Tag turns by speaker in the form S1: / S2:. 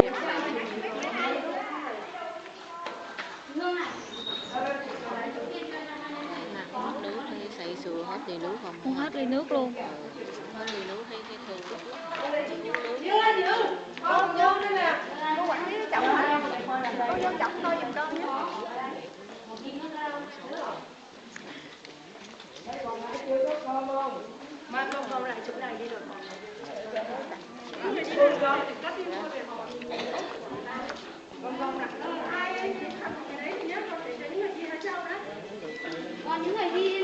S1: Hết nước thì xay sưa hết ly nước không?
S2: Không hết ly nước luôn.
S1: Hết ly nước thấy cái thương rất lắm.
S2: Cô quản lý chồng hả? Cô vô chồng tôi giùm cơm nhé. Mai con lại chỗ này đi được không? Còn những người đi